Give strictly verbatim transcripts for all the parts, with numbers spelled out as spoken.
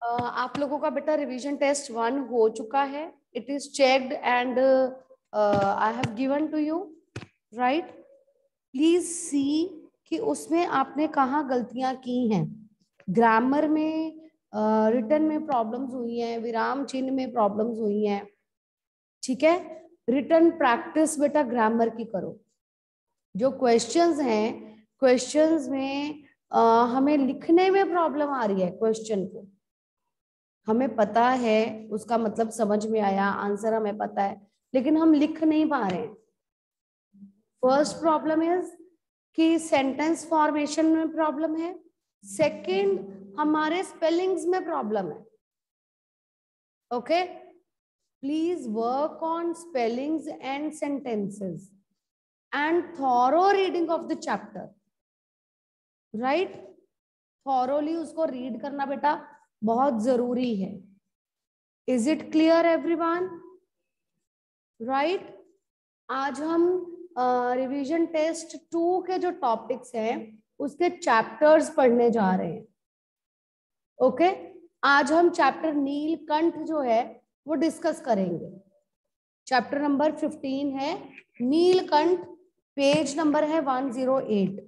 Uh, आप लोगों का बेटा रिवीजन टेस्ट वन हो चुका है. It is checked and I have given to you, right. Please see कि उसमें आपने कहाँ गलतियां की हैं. ग्रामर में, रिटन uh, में प्रॉब्लम्स हुई हैं, विराम चिन्ह में प्रॉब्लम्स हुई हैं. ठीक है. रिटन प्रैक्टिस बेटा ग्रामर की करो. जो क्वेश्चंस हैं, क्वेश्चंस में uh, हमें लिखने में प्रॉब्लम आ रही है. क्वेश्चन को हमें पता है, उसका मतलब समझ में आया, आंसर हमें पता है, लेकिन हम लिख नहीं पा रहे हैं. फर्स्ट प्रॉब्लम इज कि सेंटेंस फॉर्मेशन में प्रॉब्लम है. सेकंड, हमारे स्पेलिंग्स में प्रॉब्लम है. Okay, please work on spellings and sentences and thorough reading of the chapter. Right, thoroughly उसको रीड करना बेटा बहुत जरूरी है. Is it clear everyone? Right. आज हम रिवीजन टेस्ट टू के जो टॉपिक्स हैं उसके चैप्टर्स पढ़ने जा रहे हैं. Okay okay? आज हम चैप्टर नीलकंठ जो है वो डिस्कस करेंगे. चैप्टर नंबर फिफ्टीन है नीलकंठ. पेज नंबर है वन जीरो एट.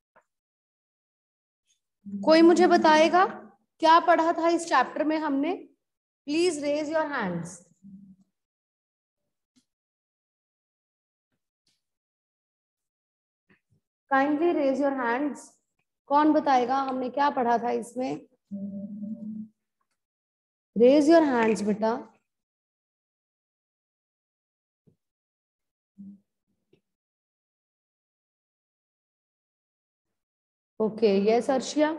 कोई मुझे बताएगा क्या पढ़ा था इस चैप्टर में हमने? Please raise your hands. Kindly raise your hands. कौन बताएगा हमने क्या पढ़ा था इसमें? रेज योर हैंड्स बेटा. Okay, yes Arshia.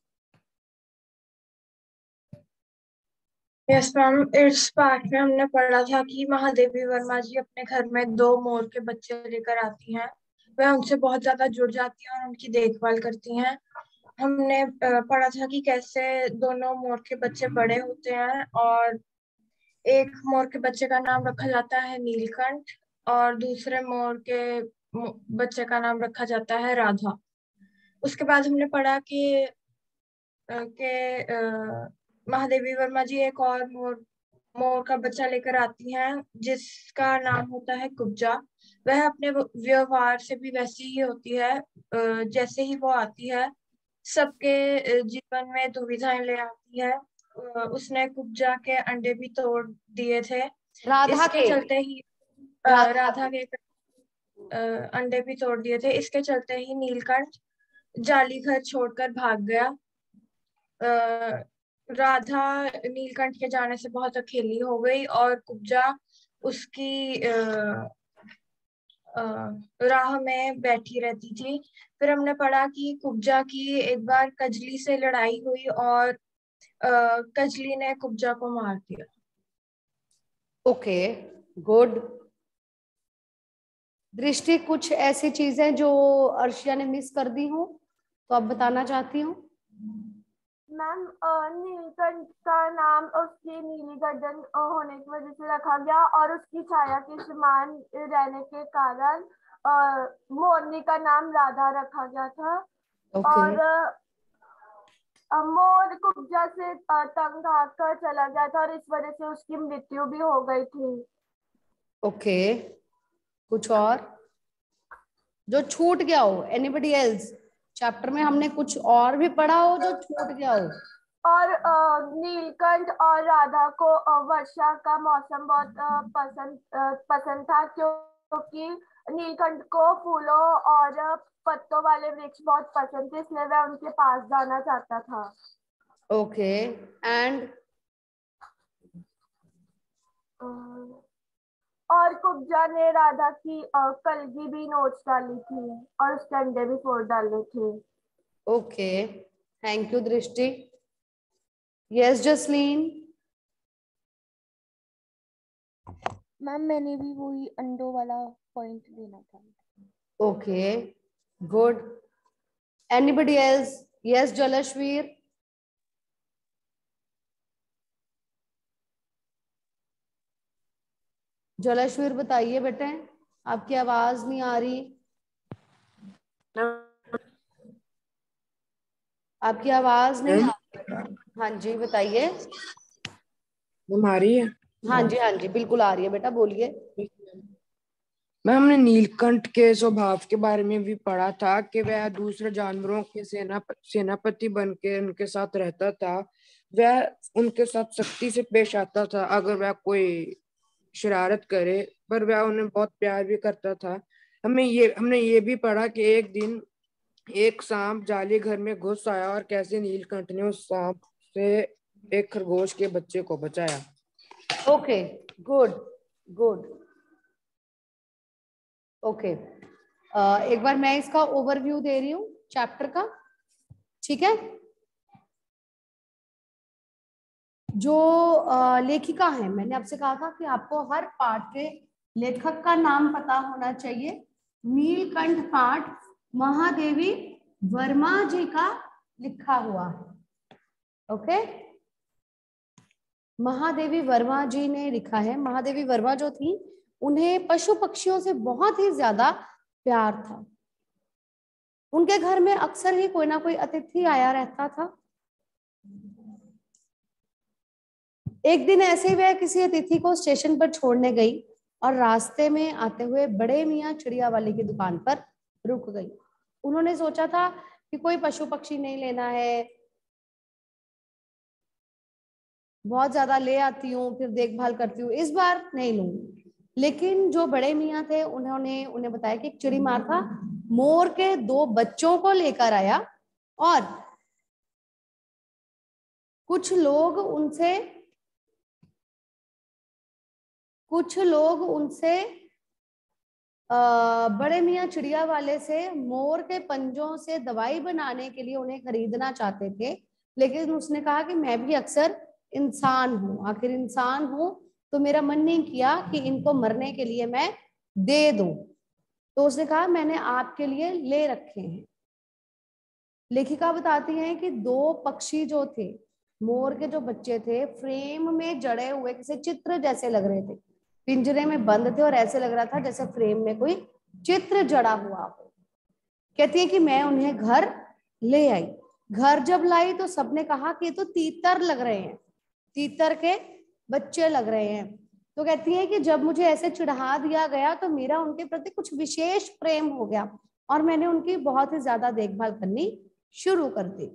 Yes ma'am, इस पार्ट में हमने पढ़ा था कि महादेवी वर्मा जी अपने घर में दो मोर के बच्चे लेकर आती हैं. वह उनसे बहुत ज्यादा जुड़ जाती हैं और उनकी देखभाल करती हैं. हमने पढ़ा था कि कैसे दोनों मोर के बच्चे बड़े होते हैं और एक मोर के बच्चे का नाम रखा जाता है नीलकंठ और दूसरे मोर के बच्चे का नाम रखा जाता है राधा. उसके बाद हमने पढ़ा कि के महादेवी वर्मा जी एक और मोर मोर का बच्चा लेकर आती हैं जिसका नाम होता है कुब्जा. वह अपने व्यवहार से भी वैसी ही होती है जैसे ही वो आती है. सबके जीवन में दुविधाएं ले आती है. उसने कुब्जा के अंडे भी तोड़ दिए थे. राधा इसके के चलते ही राधा, राधा के अंडे भी तोड़ दिए थे. इसके चलते ही नीलकंठ जाली घर छोड़कर भाग गया. राधा नीलकंठ के जाने से बहुत अकेली हो गई और कुब्जा उसकी राह में बैठी रहती थी. फिर हमने पढ़ा कि कुब्जा की एक बार कजली से लड़ाई हुई और आ, कजली ने कुब्जा को मार दिया. Okay, good. दृष्टि, कुछ ऐसी चीजें जो अर्शिया ने मिस कर दी हो तो आप बताना चाहती हूँ? मैम, नीलकंठ का नाम उसकी नीली गर्दन होने की वजह से रखा गया और उसकी छाया के समान रहने के कारण मोरनी का नाम राधा रखा गया था. okay. और मोर कुब्जा से तंग आकर चला गया था और इस वजह से उसकी मृत्यु भी हो गई थी. Okay okay. कुछ और जो छूट गया हो? Anybody else? चैप्टर में हमने कुछ और भी पढ़ा हो जो छूट गया हो? और नीलकंठ और राधा को वर्षा का मौसम बहुत पसंद पसंद था क्योंकि नीलकंठ को फूलों और पत्तों वाले वृक्ष बहुत पसंद थे, इसलिए वह उनके पास जाना चाहता था. ओके. एंड और कुब्जा ने राधा की कलगी भी नोच डाली थी और उसके अंडे भी फोड़ डाले थे. Okay, thank you Drishti. Yes Jasleen. Ma'am, मैंने भी वही अंडों वाला पॉइंट देना था. Okay, good. Anybody else? Yes Jalshveer. Jalshveer बताइए बेटे, आपकी आवाज नहीं आ रही. आपकी आवाज नहीं आ रही. हाँ जी बताइए। हमारी है। हाँ जी हाँ जी बिल्कुल आ रही है बेटा, बोलिए। मैम हमने नीलकंठ के स्वभाव के बारे में भी पढ़ा था कि वह दूसरे जानवरों के सेना सेनापति बन के उनके साथ रहता था। वह उनके साथ सख्ती से पेश आता था अगर वह कोई शरारत करे, पर वह उन्हें बहुत प्यार भी करता था। हमें ये हमने ये भी पढ़ा कि एक दिन एक सांप जाली घर में घुस आया और कैसे नीलकंठ ने उस सांप से एक खरगोश के बच्चे को बचाया। Okay good good okay. एक बार मैं इसका ओवरव्यू दे रही हूँ चैप्टर का, ठीक है। जो uh, लेखिका है, मैंने आपसे कहा था कि आपको हर पाठ के लेखक का नाम पता होना चाहिए। नीलकंठ पाठ महादेवी वर्मा जी का लिखा हुआ है। ओके, महादेवी वर्मा जी ने लिखा है। महादेवी वर्मा जो थी, उन्हें पशु पक्षियों से बहुत ही ज्यादा प्यार था। उनके घर में अक्सर ही कोई ना कोई अतिथि आया रहता था। एक दिन ऐसे ही वह किसी अतिथि को स्टेशन पर छोड़ने गई और रास्ते में आते हुए बड़े मियाँ चिड़िया वाले की दुकान पर रुक गई। उन्होंने सोचा था कि कोई पशु पक्षी नहीं लेना है, बहुत ज्यादा ले आती हूँ फिर देखभाल करती हूँ, इस बार नहीं लूंगी। लेकिन जो बड़े मियाँ थे उन्होंने उन्हें बताया कि एक चिड़ी मार था मोर के दो बच्चों को लेकर आया और कुछ लोग उनसे कुछ लोग उनसे आ, बड़े मियाँ चिड़िया वाले से मोर के पंजों से दवाई बनाने के लिए उन्हें खरीदना चाहते थे। लेकिन उसने कहा कि मैं भी अक्सर इंसान हूँ, आखिर इंसान हूँ, तो मेरा मन नहीं किया कि इनको मरने के लिए मैं दे दूं। तो उसने कहा मैंने आपके लिए ले रखे हैं। लेखिका बताती हैं कि दो पक्षी जो थे, मोर के जो बच्चे थे, फ्रेम में जड़े हुए किसी चित्र जैसे लग रहे थे, पिंजरे में बंद थे और ऐसे लग रहा था जैसे फ्रेम में कोई चित्र जड़ा हुआ हो। कहती है कि मैं उन्हें घर ले आई। घर जब लाई तो सबने कहा कि ये तो तीतर लग रहे हैं, तीतर के बच्चे लग रहे हैं। तो कहती है कि जब मुझे ऐसे चिढ़ा दिया गया तो मेरा उनके प्रति कुछ विशेष प्रेम हो गया और मैंने उनकी बहुत ही ज्यादा देखभाल करनी शुरू कर दी।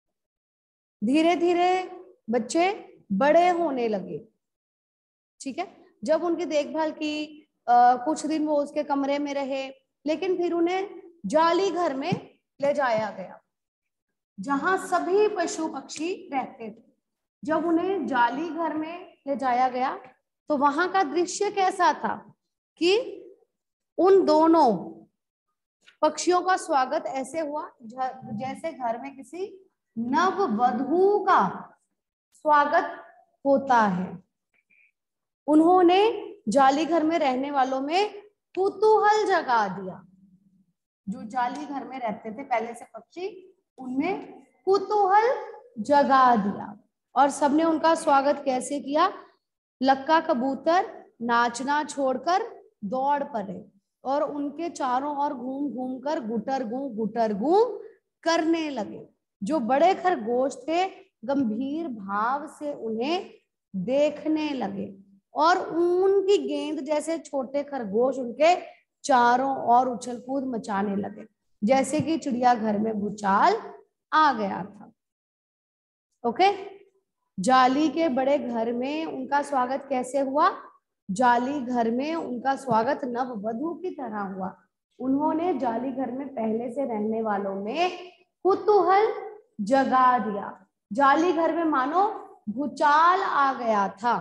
धीरे धीरे बच्चे बड़े होने लगे, ठीक है। जब उनकी देखभाल की, आ, कुछ दिन वो उसके कमरे में रहे, लेकिन फिर उन्हें जाली घर में ले जाया गया जहां सभी पशु पक्षी रहते थे। जब उन्हें जाली घर में ले जाया गया तो वहां का दृश्य कैसा था कि उन दोनों पक्षियों का स्वागत ऐसे हुआ जैसे घर में किसी नववधू का स्वागत होता है। उन्होंने जाली घर में रहने वालों में कुतूहल जगा दिया। जो जाली घर में रहते थे पहले से पक्षी, उनमें कुतूहल जगा दिया और सबने उनका स्वागत कैसे किया। लक्का कबूतर नाचना छोड़कर दौड़ पड़े और उनके चारों ओर घूम घूम कर गुटर गूं गुटर गूं करने लगे। जो बड़े खरगोश थे गंभीर भाव से उन्हें देखने लगे और उनकी गेंद जैसे छोटे खरगोश उनके चारों ओर उछल कूद मचाने लगे, जैसे कि चिड़ियाघर में भूचाल आ गया था। ओके, जाली के बड़े घर में उनका स्वागत कैसे हुआ। जाली घर में उनका स्वागत नववधू की तरह हुआ। उन्होंने जाली घर में पहले से रहने वालों में कुतूहल जगा दिया। जाली घर में मानो भूचाल आ गया था।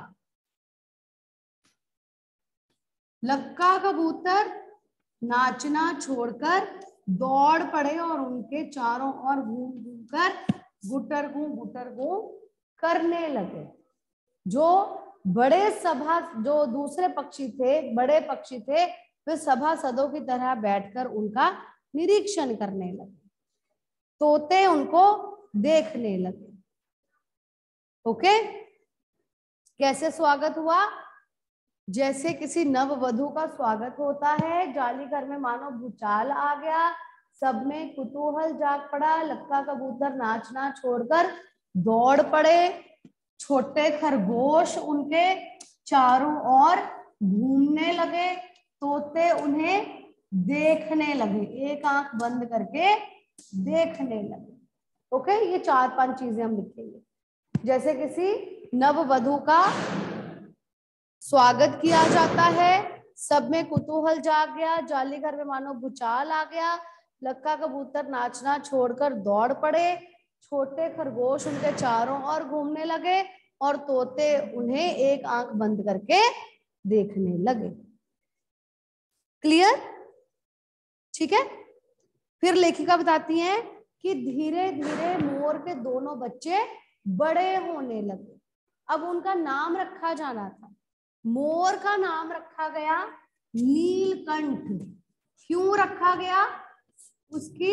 लक्का कबूतर नाचना छोड़कर दौड़ पड़े और उनके चारों ओर घूम घूम कर गुटर गूं गुटर गूं करने लगे। जो बड़े सभा जो दूसरे पक्षी थे, बड़े पक्षी थे, वे सभासदों की तरह बैठकर उनका निरीक्षण करने लगे। तोते उनको देखने लगे। ओके, कैसे स्वागत हुआ, जैसे किसी नववधू का स्वागत होता है। जाली घर में मानो भूचाल आ गया, सब में कुतूहल जाग पड़ा। लक्का कबूतर नाचना छोड़कर दौड़ पड़े, छोटे खरगोश उनके चारों ओर घूमने लगे, तोते उन्हें देखने लगे, एक आंख बंद करके देखने लगे। ओके, ये चार पांच चीजें हम लिखेंगे। जैसे किसी नववधू का स्वागत किया जाता है, सब में कुतूहल जाग गया, जाली घर में मानो भूचाल आ गया, लक्का कबूतर नाचना छोड़कर दौड़ पड़े, छोटे खरगोश उनके चारों ओर घूमने लगे और तोते उन्हें एक आंख बंद करके देखने लगे। क्लियर? ठीक है। फिर लेखिका बताती हैं कि धीरे धीरे मोर के दोनों बच्चे बड़े होने लगे। अब उनका नाम रखा जाना था। मोर का नाम रखा गया नीलकंठ। क्यों रखा गया? उसकी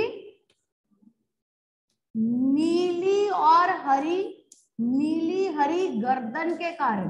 नीली और हरी नीली हरी गर्दन के कारण,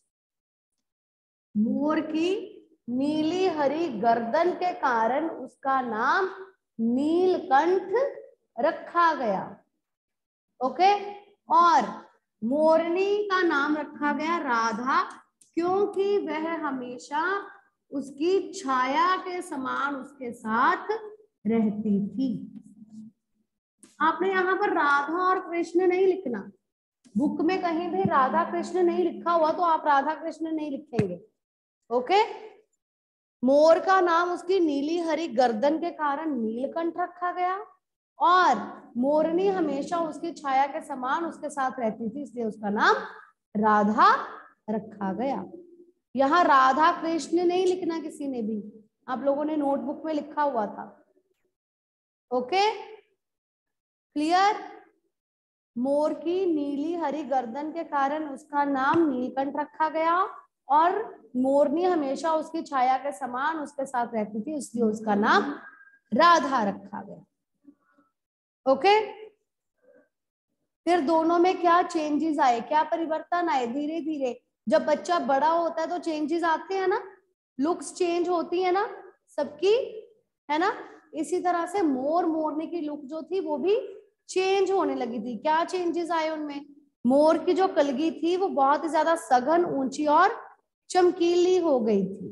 मोर की नीली हरी गर्दन के कारण उसका नाम नीलकंठ रखा गया। ओके। और मोरनी का नाम रखा गया राधा, क्योंकि वह हमेशा उसकी छाया के समान उसके साथ रहती थी। आपने यहाँ पर राधा और कृष्ण नहीं लिखना, बुक में कहीं भी राधा कृष्ण नहीं लिखा हुआ तो आप राधा कृष्ण नहीं लिखेंगे। ओके। मोर का नाम उसकी नीली हरी गर्दन के कारण नीलकंठ रखा गया और मोरनी हमेशा उसकी छाया के समान उसके साथ रहती थी, इसलिए उसका नाम राधा रखा गया। यहाँ राधा कृष्ण नहीं लिखना किसी ने भी, आप लोगों ने नोटबुक में लिखा हुआ था। Okay, clear? मोर की नीली हरी गर्दन के कारण उसका नाम नीलकंठ रखा गया और मोरनी हमेशा उसकी छाया के समान उसके साथ रहती थी, इसलिए उसका नाम राधा रखा गया। ओके। फिर दोनों में क्या चेंजेस आए, क्या परिवर्तन आए? धीरे धीरे जब बच्चा बड़ा होता है तो चेंजेस आते हैं ना, लुक्स चेंज होती है ना सबकी, है ना। इसी तरह से मोर मोरनी की लुक जो थी वो भी चेंज होने लगी थी। क्या चेंजेस आए उनमें? मोर की जो कलगी थी वो बहुत ही ज्यादा सघन, ऊंची और चमकीली हो गई थी।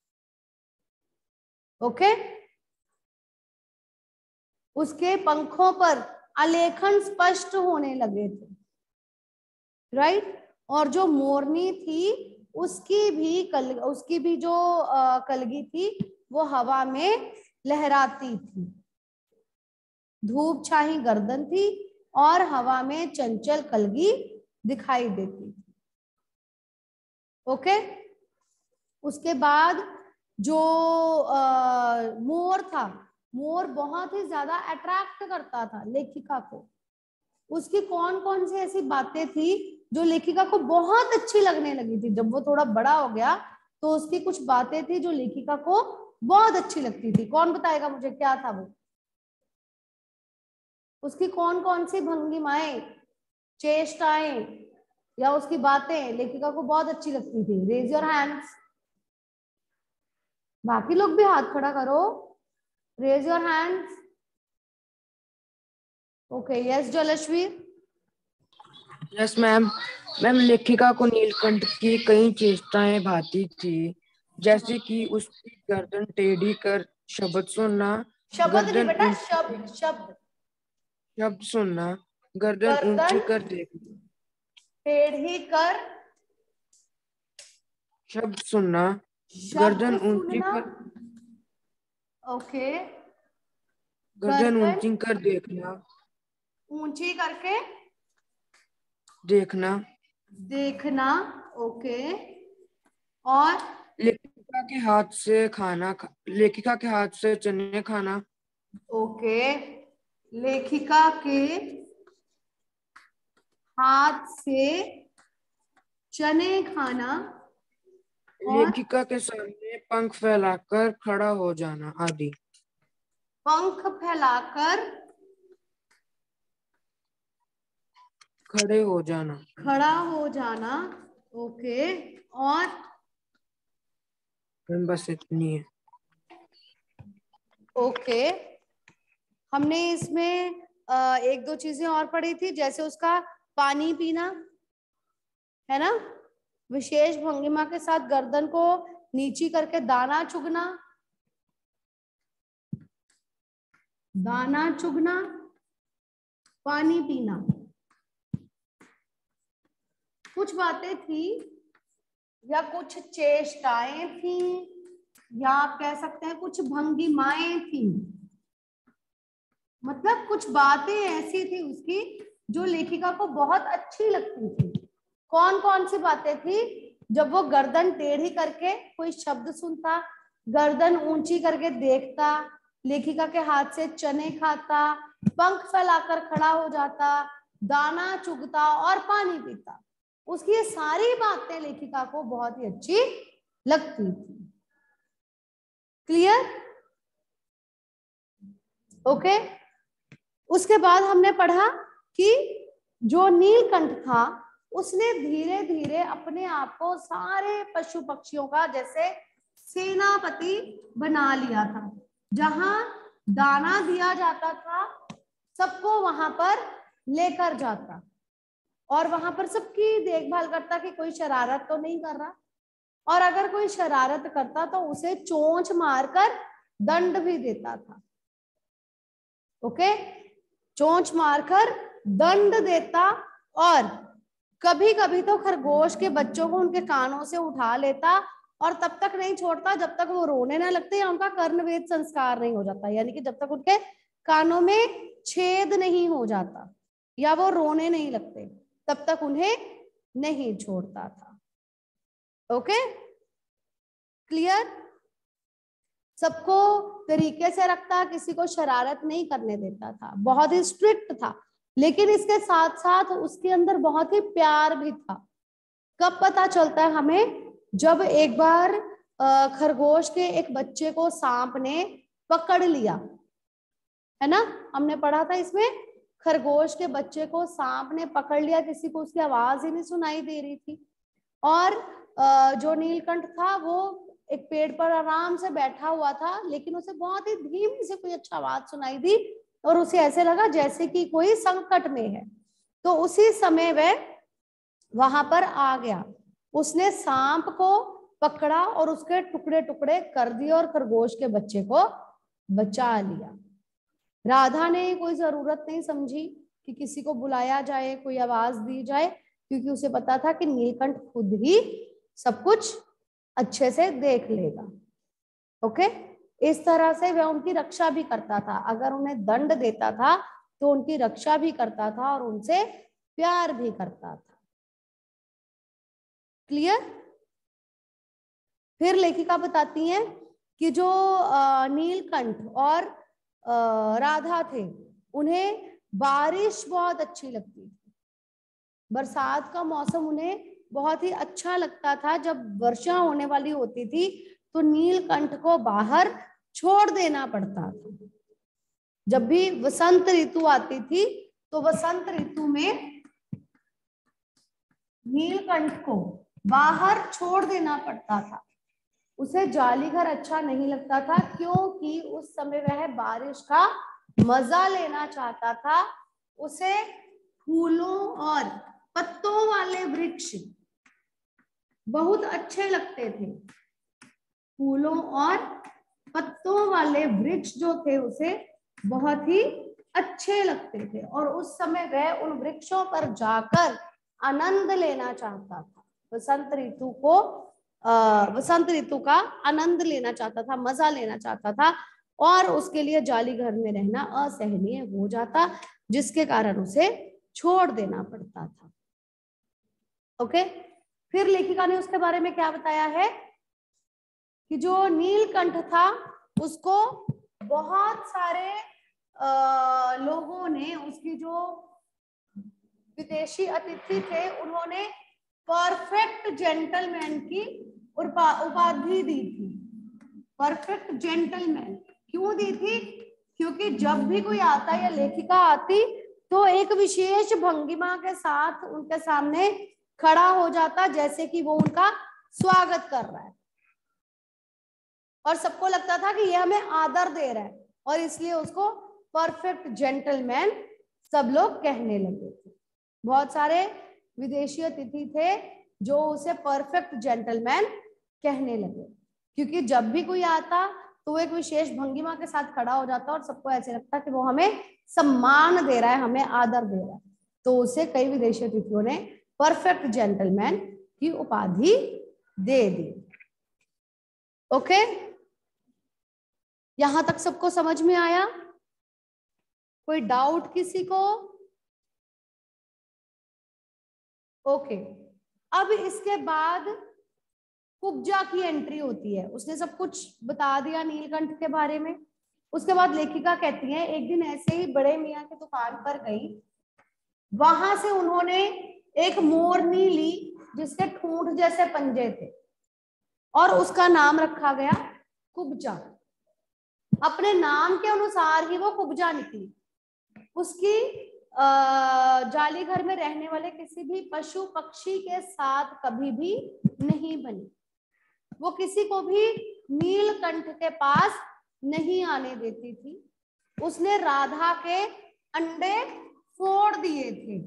ओके। उसके पंखों पर आलेखन स्पष्ट होने लगे थे, राइट। और जो मोरनी थी उसकी भी कल उसकी भी जो आ, कलगी थी वो हवा में लहराती थी। धूप छाई गर्दन थी और हवा में चंचल कलगी दिखाई देती थी। ओके। उसके बाद जो आ, मोर था, मोर बहुत ही ज्यादा अट्रैक्ट करता था लेखिका को। उसकी कौन कौन सी ऐसी बातें थी जो लेखिका को बहुत अच्छी लगने लगी थी? जब वो थोड़ा बड़ा हो गया तो उसकी कुछ बातें थी जो लेखिका को बहुत अच्छी लगती थी। कौन बताएगा मुझे क्या था वो? उसकी कौन कौन सी भंगिमाएं, चेष्टाएं या उसकी बातें लेखिका को बहुत अच्छी लगती थी? Raise your hands. बाकी लोग भी हाथ खड़ा करो, raise your hands. Okay, yes Jalshvi. Yes ma'am. Ma'am, लेखिका को नीलकंठ की कई चेष्टाएं भाती थी, जैसे कि उसकी गर्दन टेढ़ी कर शब्द सुनना, शब्द नहीं गर्दन बेटा, ऊंची शब्द शब्द शब्द सुनना, गर्दन गर्दन ऊंची कर देखना, टेढ़ी कर शब्द सुनना, शब्द गर्दन ऊंची सुनना। कर ओके। गर्दन गर्दन ऊंची कर देखना ऊंची करके देखना देखना। ओके। और लेखिका के हाथ से खाना खा, लेखिका के हाथ से चने खाना। ओके। लेखिका के हाथ से चने खाना और लेखिका के सामने पंख फैलाकर खड़ा हो जाना आदि। पंख फैलाकर खड़े हो जाना खड़ा हो जाना। ओके। और बस इतनी है। ओके। हमने इसमें एक दो चीजें और पढ़ी थी, जैसे उसका पानी पीना, है ना। विशेष भंगिमा के साथ गर्दन को नीची करके दाना चुगना, दाना चुगना, पानी पीना। कुछ बातें थी या कुछ चेष्टाएं थी या आप कह सकते हैं कुछ भंगिमाएं थी, मतलब कुछ बातें ऐसी थी उसकी जो लेखिका को बहुत अच्छी लगती थी। कौन कौन सी बातें थी? जब वो गर्दन टेढ़ी करके कोई शब्द सुनता, गर्दन ऊंची करके देखता, लेखिका के हाथ से चने खाता, पंख फैलाकर खड़ा हो जाता, दाना चुगता और पानी पीता, उसकी ये सारी बातें लेखिका को बहुत ही अच्छी लगती थी। क्लियर? ओके। उसके बाद हमने पढ़ा कि जो नीलकंठ था उसने धीरे धीरे अपने आप को सारे पशु पक्षियों का जैसे सेनापति बना लिया था। जहां दाना दिया जाता था सबको वहां पर लेकर जाता और वहां पर सबकी देखभाल करता कि कोई शरारत तो नहीं कर रहा, और अगर कोई शरारत करता तो उसे चोंच मारकर दंड भी देता था। ओके, चोंच मारकर दंड देता, और कभी कभी तो खरगोश के बच्चों को उनके कानों से उठा लेता और तब तक नहीं छोड़ता जब तक वो रोने ना लगते या उनका कर्णवेद संस्कार नहीं हो जाता, यानी कि जब तक उनके कानों में छेद नहीं हो जाता या वो रोने नहीं लगते तब तक उन्हें नहीं छोड़ता था। Okay, clear? सबको तरीके से रखता, किसी को शरारत नहीं करने देता था, बहुत ही स्ट्रिक्ट था, लेकिन इसके साथ साथ उसके अंदर बहुत ही प्यार भी था। कब पता चलता है हमें? जब एक बार खरगोश के एक बच्चे को सांप ने पकड़ लिया, है ना, हमने पढ़ा था इसमें, खरगोश के बच्चे को सांप ने पकड़ लिया, किसी को उसकी आवाज ही नहीं सुनाई दे रही थी, और जो नीलकंठ था वो एक पेड़ पर आराम से बैठा हुआ था, लेकिन उसे बहुत ही धीमी से कोई अच्छा आवाज सुनाई दी और उसे ऐसे लगा जैसे कि कोई संकट में है। तो उसी समय वह वहां पर आ गया, उसने सांप को पकड़ा और उसके टुकड़े टुकड़े कर दिए और खरगोश के बच्चे को बचा लिया। राधा ने कोई जरूरत नहीं समझी कि किसी को बुलाया जाए, कोई आवाज दी जाए, क्योंकि उसे पता था कि नीलकंठ खुद ही सब कुछ अच्छे से देख लेगा। ओके, इस तरह से वह उनकी रक्षा भी करता था, अगर उन्हें दंड देता था तो उनकी रक्षा भी करता था और उनसे प्यार भी करता था। क्लियर? फिर लेखिका बताती हैं कि जो नीलकंठ और राधा थे उन्हें बारिश बहुत अच्छी लगती थी, बरसात का मौसम उन्हें बहुत ही अच्छा लगता था। जब वर्षा होने वाली होती थी तो नीलकंठ को बाहर छोड़ देना पड़ता था। जब भी वसंत ऋतु आती थी तो वसंत ऋतु में नीलकंठ को बाहर छोड़ देना पड़ता था। उसे जाली घर अच्छा नहीं लगता था क्योंकि उस समय वह बारिश का मजा लेना चाहता था। उसे फूलों और पत्तों वाले वृक्ष बहुत अच्छे लगते थे। फूलों और पत्तों वाले वृक्ष जो थे उसे बहुत ही अच्छे लगते थे और उस समय वह उन वृक्षों पर जाकर आनंद लेना चाहता था। वसंत ऋतु को वसंत ऋतु का आनंद लेना चाहता था, मजा लेना चाहता था, और उसके लिए जाली घर में रहना असहनीय हो जाता, जिसके कारण उसे छोड़ देना पड़ता था। ओके, फिर लेखिका ने उसके बारे में क्या बताया है कि जो नीलकंठ था उसको बहुत सारे आ, लोगों ने, उसकी जो विदेशी अतिथि थे उन्होंने परफेक्ट जेंटलमैन की उपाधि दी थी। परफेक्ट जेंटलमैन क्यों दी थी? क्योंकि जब भी कोई आता या लेखिका आती तो एक विशेष भंगिमा के साथ उनके सामने खड़ा हो जाता, जैसे कि वो उनका स्वागत कर रहा है, और सबको लगता था कि यह हमें आदर दे रहा है, और इसलिए उसको परफेक्ट जेंटलमैन सब लोग कहने लगे थे। बहुत सारे विदेशी अतिथि थे जो उसे परफेक्ट जेंटलमैन कहने लगे, क्योंकि जब भी कोई आता तो वो एक विशेष भंगिमा के साथ खड़ा हो जाता और सबको ऐसे लगता कि वो हमें सम्मान दे रहा है, हमें आदर दे रहा है। तो उसे कई विदेशी अतिथियों ने परफेक्ट जेंटलमैन की उपाधि दे दी। ओके, यहां तक सबको समझ में आया? कोई डाउट किसी को? ओके, अब इसके बाद कुब्जा की एंट्री होती है। उसने सब कुछ बता दिया नीलकंठ के बारे में। उसके बाद लेखिका कहती है एक दिन ऐसे ही बड़े मियाँ की दुकान पर गई, वहां से उन्होंने एक मोरनी ली जिसके ठूंठ जैसे पंजे थे और उसका नाम रखा गया कुब्जा। अपने नाम के अनुसार ही वो कुब्जा निकली। उसकी जाली घर में रहने वाले किसी भी पशु पक्षी के साथ कभी भी नहीं बनी। वो किसी को भी नीलकंठ के पास नहीं आने देती थी। उसने राधा के अंडे फोड़ दिए थे।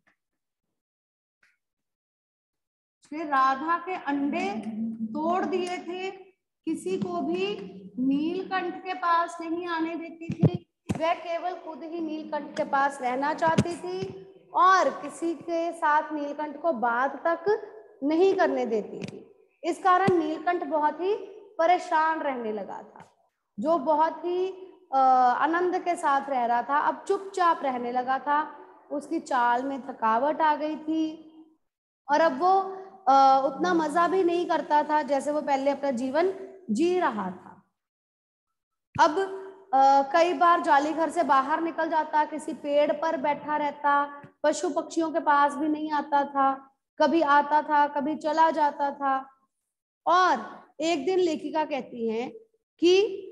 उसने राधा के अंडे तोड़ दिए थे। किसी को भी नीलकंठ के पास नहीं आने देती थी। वह केवल खुद ही नीलकंठ के पास रहना चाहती थी और किसी के साथ नीलकंठ को बात तक नहीं करने देती थी। इस कारण नीलकंठ बहुत ही परेशान रहने लगा था। जो बहुत ही आनंद के साथ रह रहा था अब चुपचाप रहने लगा था। उसकी चाल में थकावट आ गई थी और अब वो आ, उतना मजा भी नहीं करता था जैसे वो पहले अपना जीवन जी रहा था। अब आ, कई बार जाली घर से बाहर निकल जाता, किसी पेड़ पर बैठा रहता, पशु पक्षियों के पास भी नहीं आता था, कभी आता था कभी चला जाता था। और एक दिन लेखिका कहती है कि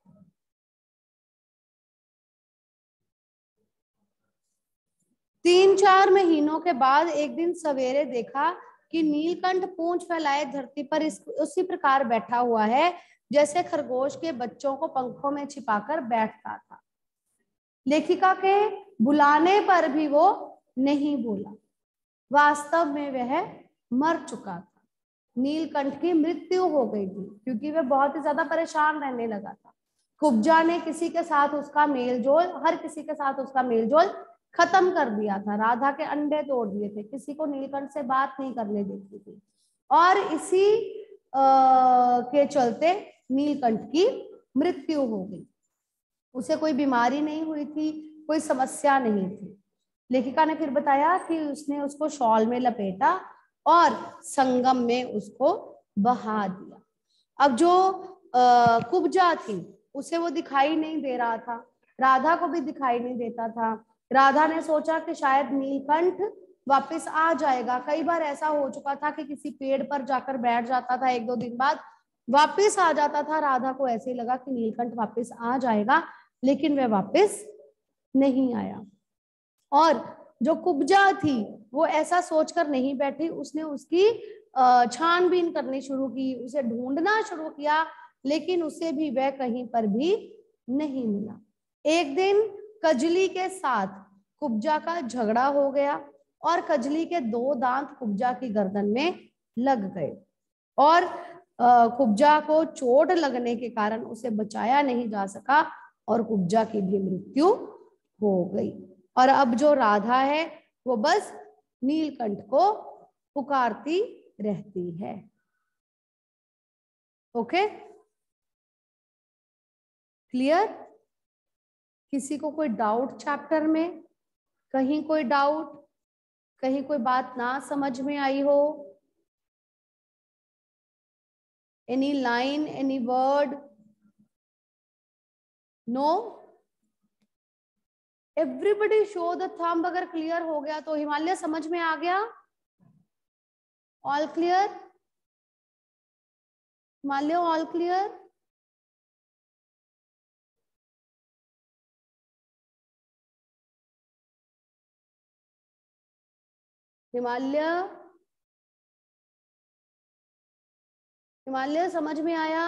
तीन चार महीनों के बाद एक दिन सवेरे देखा कि नीलकंठ पूंछ फैलाए धरती पर इस उसी प्रकार बैठा हुआ है जैसे खरगोश के बच्चों को पंखों में छिपाकर बैठता था। लेखिका के बुलाने पर भी वो नहीं बोला। वास्तव में वह मर चुका था। नीलकंठ की मृत्यु हो गई थी क्योंकि वह बहुत ही ज्यादा परेशान रहने लगा था। कुब्जा ने किसी के साथ उसका मेलजोल हर किसी के साथ उसका मेलजोल खत्म कर दिया था। राधा के अंडे तोड़ दिए थे, किसी को नीलकंठ से बात नहीं करने देती थी और इसी आ, के चलते नीलकंठ की मृत्यु हो गई। उसे कोई बीमारी नहीं हुई थी, कोई समस्या नहीं थी। लेखिका ने फिर बताया कि उसने उसको शॉल में लपेटा और संगम में उसको बहा दिया। अब जो आ, कुब्जा थी उसे वो दिखाई नहीं दे रहा था, राधा को भी दिखाई नहीं देता था। राधा ने सोचा कि शायद नीलकंठ वापस आ जाएगा। कई बार ऐसा हो चुका था कि किसी पेड़ पर जाकर बैठ जाता था, एक दो दिन बाद वापस आ जाता था। राधा को ऐसे लगा कि नीलकंठ वापस आ जाएगा, लेकिन वह वापस नहीं आया। और जो कुब्जा थी वो ऐसा सोचकर नहीं बैठी, उसने उसकी छानबीन करनी शुरू की, उसे ढूंढना शुरू किया, लेकिन उसे भी वह कहीं पर भी नहीं मिला। एक दिन कजली के साथ कुब्जा का झगड़ा हो गया और कजली के दो दांत कुब्जा की गर्दन में लग गए और कुब्जा को चोट लगने के कारण उसे बचाया नहीं जा सका और कुब्जा की भी मृत्यु हो गई। और अब जो राधा है वो बस नीलकंठ को पुकारती रहती है। Okay, clear? किसी को कोई डाउट चैप्टर में? कहीं कोई डाउट, कहीं कोई बात ना समझ में आई हो? Any line, any word? No? Everybody show the thumb. अगर क्लियर हो गया तो हिमालय समझ में आ गया? All clear? Himalaya all clear? Himalaya Himalaya समझ में आया?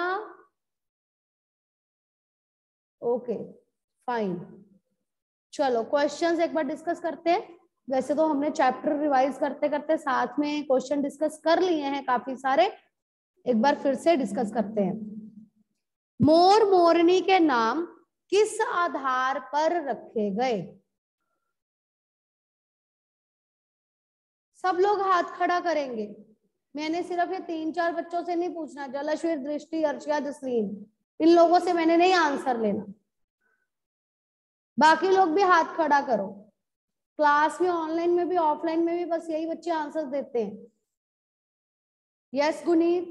Okay fine. चलो क्वेश्चंस एक बार डिस्कस करते हैं। वैसे तो हमने चैप्टर रिवाइज करते करते साथ में क्वेश्चन डिस्कस कर लिए हैं काफी सारे, एक बार फिर से डिस्कस करते हैं। मोर मोरनी के नाम किस आधार पर रखे गए? सब लोग हाथ खड़ा करेंगे। मैंने सिर्फ ये तीन चार बच्चों से नहीं पूछना, जलश्वीर, दृष्टि, अर्शिया, जसलीन, इन लोगों से मैंने नहीं आंसर लेना। बाकी लोग भी हाथ खड़ा करो। क्लास में, ऑनलाइन में भी, ऑफलाइन में भी बस यही बच्चे आंसर देते हैं। यस गुनीत।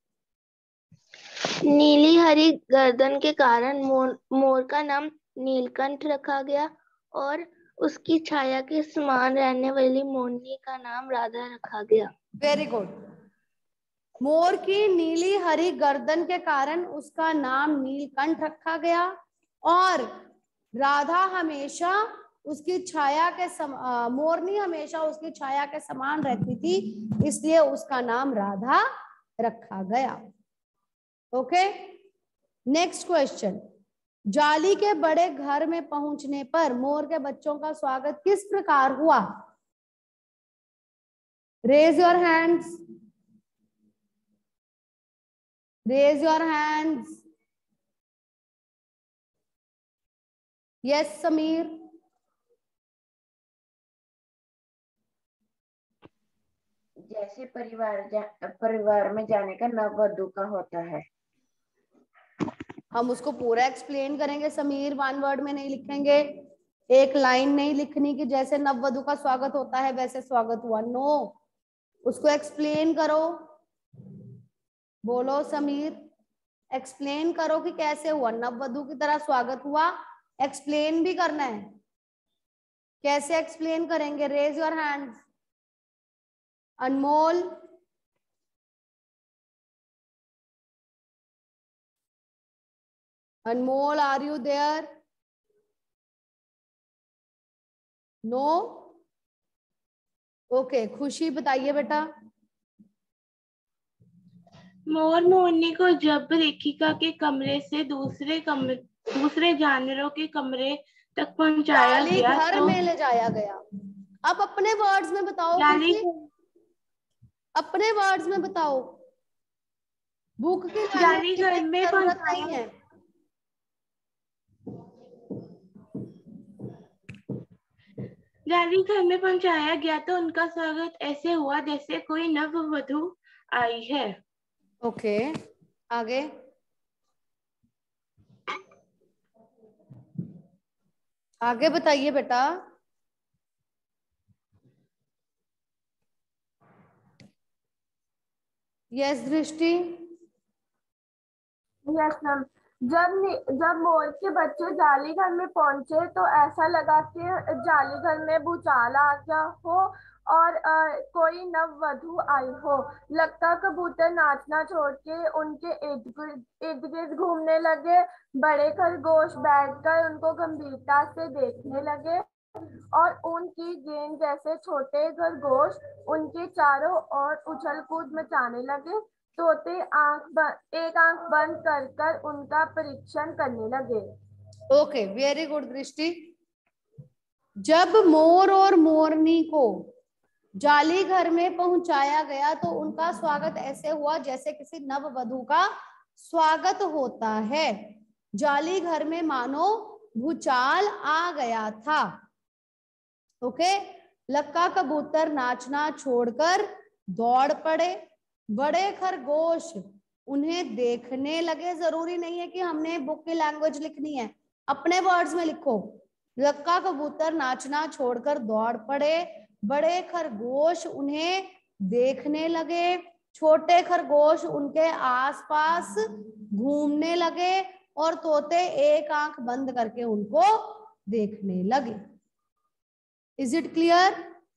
नीली हरी गर्दन के कारण मोर मोर का नाम नीलकंठ रखा गया और उसकी छाया के समान रहने वाली मोरनी का नाम राधा रखा गया। Very good. मोर की नीली हरी गर्दन के कारण उसका नाम नीलकंठ रखा गया और राधा हमेशा उसकी छाया के सम, आ, मोरनी हमेशा उसकी छाया के समान रहती थी, इसलिए उसका नाम राधा रखा गया। Okay, next question. जाली के बड़े घर में पहुंचने पर मोर के बच्चों का स्वागत किस प्रकार हुआ? Raise your hands, raise your hands. Yes Sameer. जैसे परिवार जा, परिवार में जाने का नववधु का होता है। हम उसको पूरा एक्सप्लेन करेंगे समीर, वन वर्ड में नहीं लिखेंगे। एक लाइन नहीं लिखनी कि जैसे नववधु का स्वागत होता है वैसे स्वागत हुआ, नो, उसको एक्सप्लेन करो। बोलो समीर, एक्सप्लेन करो कि कैसे हुआ, नववधु की तरह स्वागत हुआ, एक्सप्लेन भी करना है। कैसे एक्सप्लेन करेंगे? Raise your hands. Anmol, Anmol, are you there? No? Okay, Khushi बताइए बेटा। मोर मोरनी को जब लेखिका के कमरे से दूसरे कमरे दूसरे जानवरों के कमरे तक पहुंचाया गया घर तो में ले जाया गया। अब अपने वर्ड्स में बताओ, जाली अपने वर्ड्स में बताओ। बुक की जाली घर में जरूरत नहीं है। जाली घर में पहुंचाया गया तो उनका स्वागत ऐसे हुआ जैसे कोई नववधु आई है। ओके, आगे। आगे बताइए बेटा। यस दृष्टि। Yes ma'am. जब जब मोर के बच्चे जाली घर में पहुंचे तो ऐसा लगा कि जाली घर में भूचाल आ गया हो और आ, कोई नववधु आई हो। लक्का कबूतर नाचना छोड़ के उनके इर्द गिर्द घूमने लगे। बड़े खरगोश बैठकर उनको गंभीरता से देखने लगे और उनकी गेंद जैसे छोटे खरगोश उनके चारों ओर उछल कूद मचाने लगे। तोते आंख एक आंख बंद कर कर उनका परीक्षण करने लगे। ओके, वेरी गुड दृष्टि। जब मोर और मोरनी को जाली घर में पहुंचाया गया तो उनका स्वागत ऐसे हुआ जैसे किसी नववधु का स्वागत होता है। जाली घर में मानो भूचाल आ गया था। ओके, लक्का कबूतर नाचना छोड़कर दौड़ पड़े। बड़े खरगोश उन्हें देखने लगे। जरूरी नहीं है कि हमने बुक की लैंग्वेज लिखनी है, अपने वर्ड्स में लिखो। लक्का कबूतर नाचना छोड़कर दौड़ पड़े। बड़े खरगोश उन्हें देखने लगे। छोटे खरगोश उनके आसपास घूमने लगे और तोते एक आंख बंद करके उनको देखने लगे। Is it clear?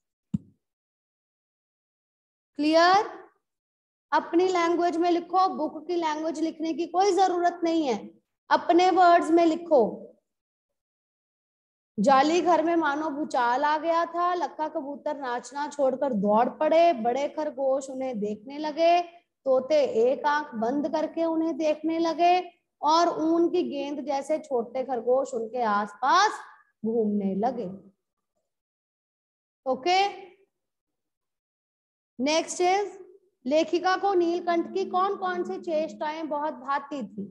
क्लियर? अपनी लैंग्वेज में लिखो, बुक की लैंग्वेज लिखने की कोई जरूरत नहीं है, अपने वर्ड्स में लिखो। जाली घर में मानो भूचाल आ गया था। लक्का कबूतर नाचना छोड़कर दौड़ पड़े। बड़े खरगोश उन्हें देखने लगे। तोते एक आंख बंद करके उन्हें देखने लगे और ऊन की गेंद जैसे छोटे खरगोश उनके आसपास घूमने लगे। ओके, नेक्स्ट इज लेखिका को नीलकंठ की कौन कौन सी चेष्टाएं बहुत भाती थी?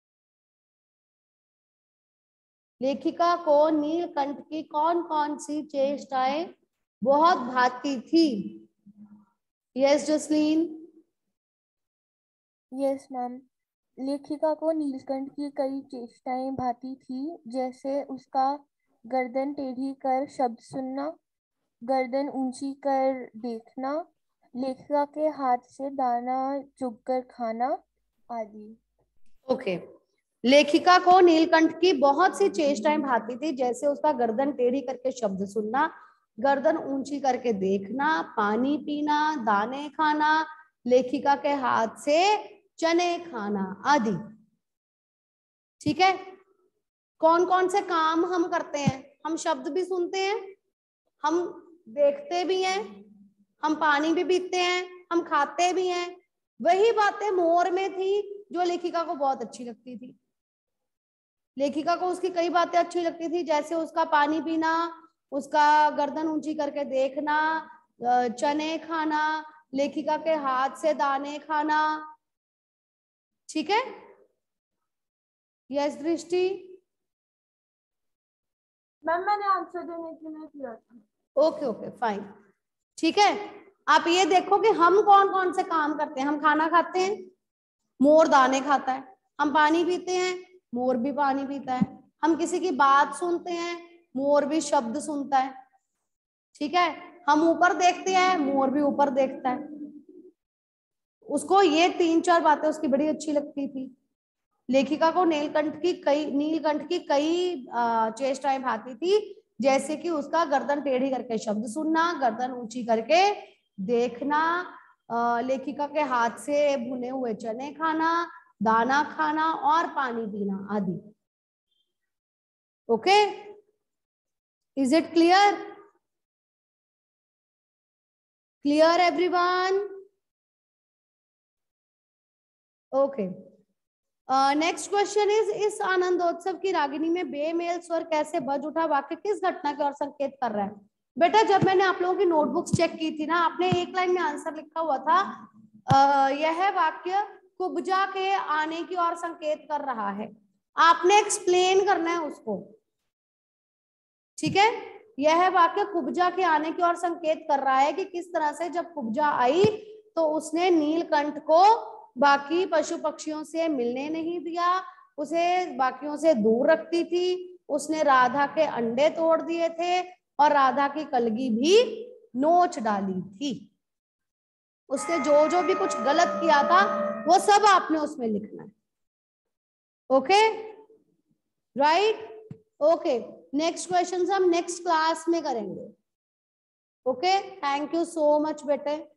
लेखिका को नीलकंठ की कौन कौन सी चेष्टाएं बहुत भाती थी? यस जसलीन। यस मैम, लेखिका को नीलकंठ की कई चेष्टाएं भाती थी, जैसे उसका गर्दन टेढ़ी कर शब्द सुनना, गर्दन ऊंची कर देखना, लेखिका के हाथ से दाना चुगकर खाना आदि। Okay okay. लेखिका को नीलकंठ की बहुत सी चेष्टाएं भाती थी, जैसे उसका गर्दन टेढ़ी करके शब्द सुनना, गर्दन ऊंची करके देखना, पानी पीना, दाने खाना, लेखिका के हाथ से चने खाना आदि। ठीक है, कौन कौन से काम हम करते हैं? हम शब्द भी सुनते हैं, हम देखते भी हैं, हम पानी भी पीते हैं, हम खाते भी हैं। वही बातें मोर में थी जो लेखिका को बहुत अच्छी लगती थी। लेखिका को उसकी कई बातें अच्छी लगती थी, जैसे उसका पानी पीना, उसका गर्दन ऊंची करके देखना, चने खाना, लेखिका के हाथ से दाने खाना। ठीक है, यस दृष्टि। मैम मैंने आंसर देने के लिए किया था। ओके ओके फाइन, ठीक है। आप ये देखो कि हम कौन कौन से काम करते हैं। हम खाना खाते हैं, मोर दाने खाता है। हम पानी पीते हैं, मोर भी पानी पीता है। हम किसी की बात सुनते हैं, मोर भी शब्द सुनता है। ठीक है, हम ऊपर देखते हैं, मोर भी ऊपर देखता है। उसको ये तीन चार बातें उसकी बड़ी अच्छी लगती थी। लेखिका को नीलकंठ की कई नीलकंठ की कई चेष्टाएं भाती थी, जैसे कि उसका गर्दन टेढ़ी करके शब्द सुनना, गर्दन ऊंची करके देखना, लेखिका के हाथ से भुने हुए चने खाना, दाना खाना और पानी पीना आदि। Okay, is it clear? Clear everyone? Okay, next question is इस आनंदोत्सव की रागिनी में बेमेल स्वर कैसे बज उठा? वाक्य किस घटना की ओर संकेत कर रहा है? बेटा जब मैंने आप लोगों की नोटबुक्स चेक की थी ना, आपने एक लाइन में आंसर लिखा हुआ था, आ, यह वाक्य कुब्जा के आने की ओर संकेत कर रहा है। आपने एक्सप्लेन करना है उसको। ठीक है, यह वाक्य कुब्जा के आने की ओर संकेत कर रहा है कि किस तरह से जब कुब्जा आई तो उसने नीलकंठ को बाकी पशु पक्षियों से मिलने नहीं दिया, उसे बाकियों से दूर रखती थी। उसने राधा के अंडे तोड़ दिए थे और राधा की कलगी भी नोच डाली थी। उसने जो जो भी कुछ गलत किया था वो सब आपने उसमें लिखना है। Okay right? Okay, next question हम नेक्स्ट क्लास में करेंगे। Okay, thank you so much बेटे।